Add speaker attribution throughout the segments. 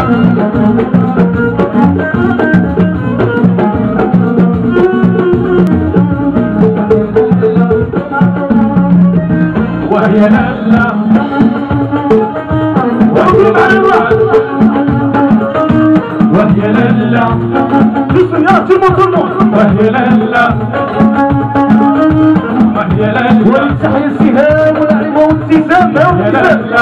Speaker 1: وهي لالا وهي لالا بسيارة المطلوب وهي لالا وهي لالا ولتحيا السهام والعلم والابتسام وهي لالا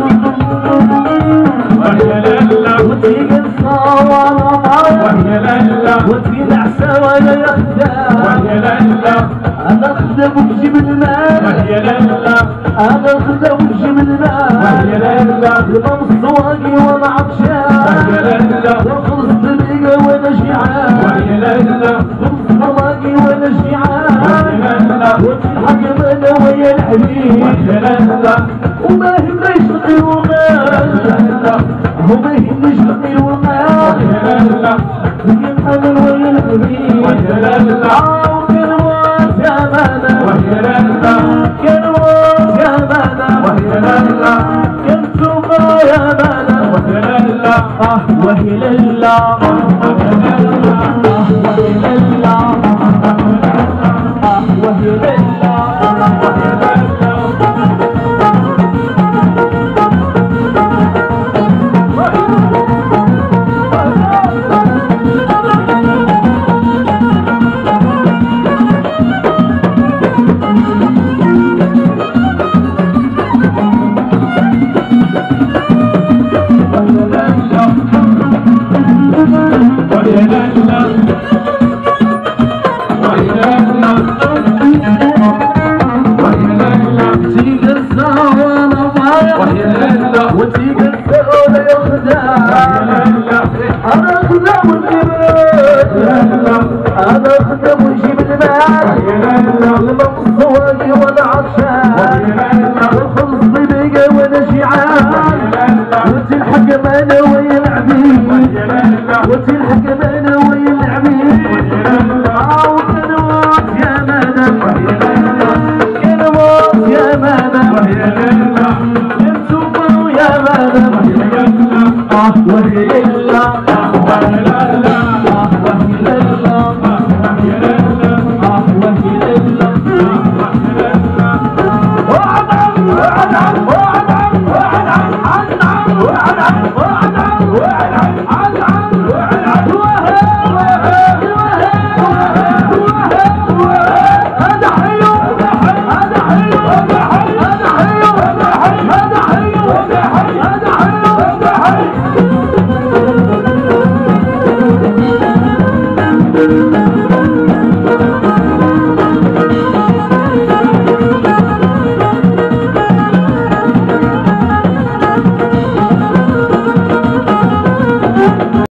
Speaker 1: وهي لالا وتيجي الصوالة وهي لالا وتجي العسى وانا يا خدام وهي لالا انا خدام وبجيب المال وهي لالا انا خدام وبجيب المال وهي لالا الامام الصواقي وانا عطشان وهي لالا وخلص الدقيقة وانا جيعان وهي لالا خلص الصواقي وانا جيعان وهي لالا وتلحق انا ويا الحبيب وهي لالا وما يهمنيش الغير وغير وما يهمنيش الغير وغير وهي لالا ويا الحمل ويا الحبيب وهي لالا وكان واس يا مانا وهي لالا كان واس يا مانا وهي لالا كان سوبا يا مانا وهي لالا وهي لالا وهي لالا وهي لالا وهي لالا وتيجي السؤال يا خدام انا خدام ونجيب انا خدام ونجيب المال الامام الصواقي وانا عطشان والخلص ضيقة وانا جيعان وتلحق معنا ويا العبيد وتلحق معنا ويا العبيد وكان واس يا مانا كان واس يا مانا وهي لالا وهي لالا وهي لالا وهي لالا وهي لالا وهي لالا وعد وعد وعد وعد وعد وعد